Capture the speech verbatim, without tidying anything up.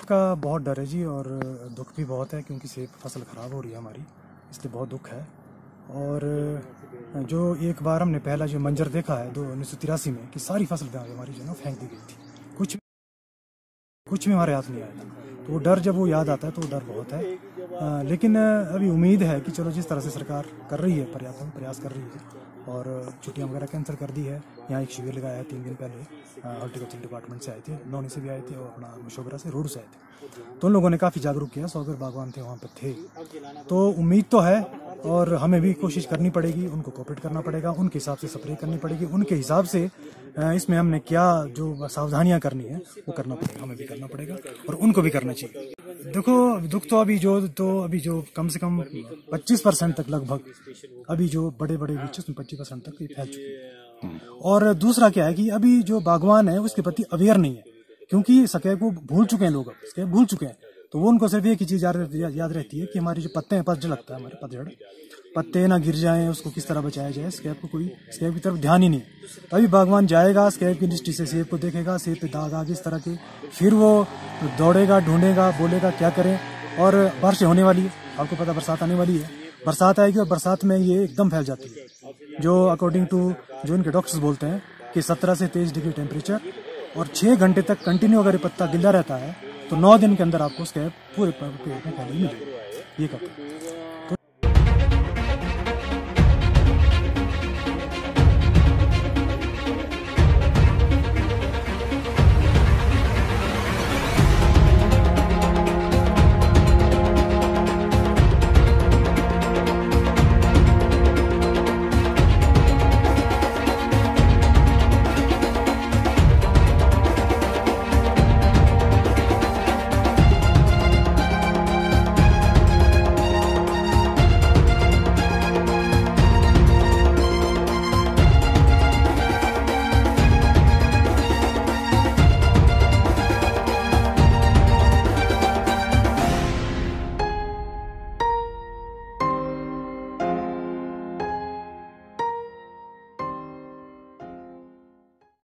का बहुत डर है जी, और दुख भी बहुत है क्योंकि सेब फसल ख़राब हो रही है हमारी, इसलिए बहुत दुख है। और जो एक बार हमने पहला जो मंजर देखा है दो उन्नीस सौ तिरासी में कि सारी फसल हमारी जो है ना फेंक दी गई थी, कुछ कुछ भी हमारे हाथ नहीं आया था, तो वो डर जब वो याद आता है तो वो डर बहुत है। आ, लेकिन अभी उम्मीद है कि चलो जिस तरह से सरकार कर रही है प्रयास प्रयास कर रही है और छुट्टियां वगैरह कैंसिल कर दी है। यहाँ एक शिविर लगाया है तीन दिन पहले, हॉर्टिकल्चर डिपार्टमेंट से आए थे, नौनी से भी आए थे और अपना मशोबरा से रोड से आए थे, तो उन लोगों ने काफ़ी जागरूक किया। सौ बागवान थे वहाँ पर थे, तो उम्मीद तो है और हमें भी कोशिश करनी पड़ेगी, उनको कोऑपरेट करना पड़ेगा, उनके हिसाब से स्प्रे करनी पड़ेगी, उनके हिसाब से इसमें हमने क्या जो सावधानियां करनी है वो करना पड़ेगा, हमें भी करना पड़ेगा और उनको भी करना चाहिए। देखो दुख तो अभी जो तो अभी जो कम से कम पच्चीस परसेंट तक लगभग अभी जो बड़े बड़े बीच उसमें पच्चीस परसेंट तक फैल चुके हैं। और दूसरा क्या है कि अभी जो बागवान है उसके प्रति अवेयर नहीं है, क्योंकि स्कैब को भूल चुके हैं लोग, स्कैब भूल चुके हैं, तो वो उनको सिर्फ एक ही चीज याद रहती है कि हमारी जो पत्ते हैं, पतझड़ लगता है हमारे पतझड़, पत्ते ना गिर जाएं, उसको किस तरह बचाया जाए। स्कैब को कोई स्कैब की तरफ ध्यान ही नहीं। तभी बागवान जाएगा स्कैब की दृष्टि से सेब को देखेगा, सेब पे दाग आ गए इस तरह के, फिर वो दौड़ेगा, ढूंढेगा, बोलेगा क्या करें। और बारिश होने वाली है, आपको पता बरसात आने वाली है, बरसात आएगी और बरसात में ये एकदम फैल जाती है, जो अकॉर्डिंग टू जो इनके डॉक्टर्स बोलते हैं कि सत्रह से तेईस डिग्री टेम्परेचर और छह घंटे तक कंटिन्यू अगर पत्ता गिला रहता है तो नौ दिन के अंदर आपको स्कैब पूरे पेड़ में फैली मिलेगी, ये कहते हैं।